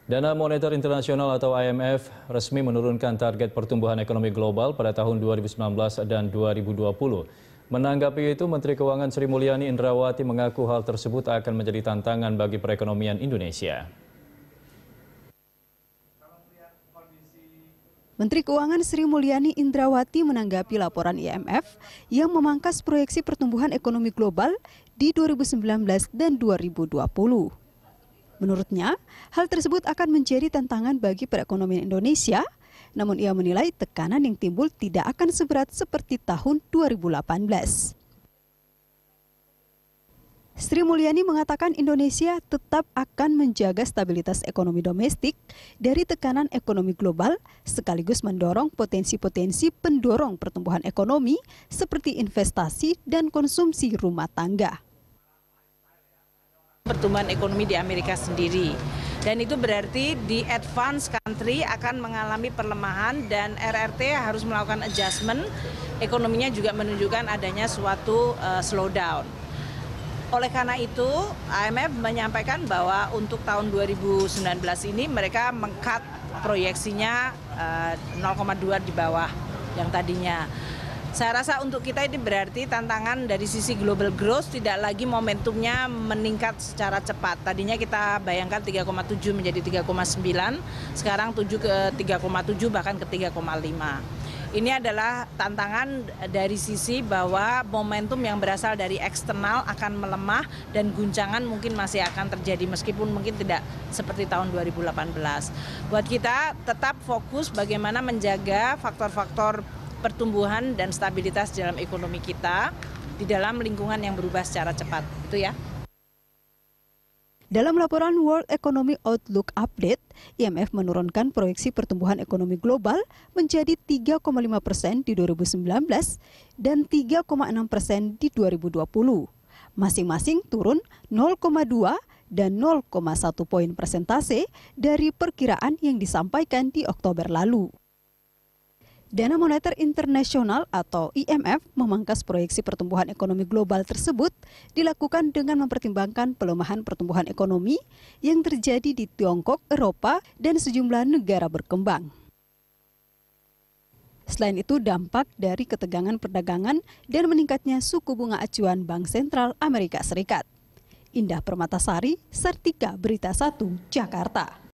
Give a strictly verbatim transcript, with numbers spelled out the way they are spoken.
Dana Moneter Internasional atau I M F resmi menurunkan target pertumbuhan ekonomi global pada tahun dua ribu sembilan belas dan dua ribu dua puluh. Menanggapi itu, Menteri Keuangan Sri Mulyani Indrawati mengaku hal tersebut akan menjadi tantangan bagi perekonomian Indonesia. Menteri Keuangan Sri Mulyani Indrawati menanggapi laporan I M F yang memangkas proyeksi pertumbuhan ekonomi global di dua ribu sembilan belas dan dua ribu dua puluh. Menurutnya, hal tersebut akan menjadi tantangan bagi perekonomian Indonesia, namun ia menilai tekanan yang timbul tidak akan seberat seperti tahun dua ribu delapan belas. Sri Mulyani mengatakan Indonesia tetap akan menjaga stabilitas ekonomi domestik dari tekanan ekonomi global, sekaligus mendorong potensi-potensi pendorong pertumbuhan ekonomi seperti investasi dan konsumsi rumah tangga. Pertumbuhan ekonomi di Amerika sendiri, dan itu berarti di advance country akan mengalami perlemahan dan R R T harus melakukan adjustment, ekonominya juga menunjukkan adanya suatu uh, slowdown. Oleh karena itu, I M F menyampaikan bahwa untuk tahun dua ribu sembilan belas ini mereka meng-cut proyeksinya uh, nol koma dua di bawah yang tadinya. Saya rasa untuk kita ini berarti tantangan dari sisi global growth tidak lagi momentumnya meningkat secara cepat. Tadinya kita bayangkan tiga koma tujuh menjadi tiga koma sembilan, sekarang tujuh ke tiga koma tujuh bahkan ke tiga koma lima. Ini adalah tantangan dari sisi bahwa momentum yang berasal dari eksternal akan melemah dan guncangan mungkin masih akan terjadi meskipun mungkin tidak seperti tahun dua ribu delapan belas. Buat kita tetap fokus bagaimana menjaga faktor-faktor pertumbuhan dan stabilitas dalam ekonomi kita di dalam lingkungan yang berubah secara cepat. Itu ya. Dalam laporan World Economic Outlook Update, I M F menurunkan proyeksi pertumbuhan ekonomi global menjadi tiga koma lima persen di dua ribu sembilan belas dan tiga koma enam persen di dua ribu dua puluh. Masing-masing turun nol koma dua dan nol koma satu poin persentase dari perkiraan yang disampaikan di Oktober lalu. Dana Moneter Internasional atau I M F memangkas proyeksi pertumbuhan ekonomi global tersebut dilakukan dengan mempertimbangkan pelemahan pertumbuhan ekonomi yang terjadi di Tiongkok, Eropa, dan sejumlah negara berkembang. Selain itu, dampak dari ketegangan perdagangan dan meningkatnya suku bunga acuan Bank Sentral Amerika Serikat. Indah Permatasari, Sartika Berita satu, Jakarta.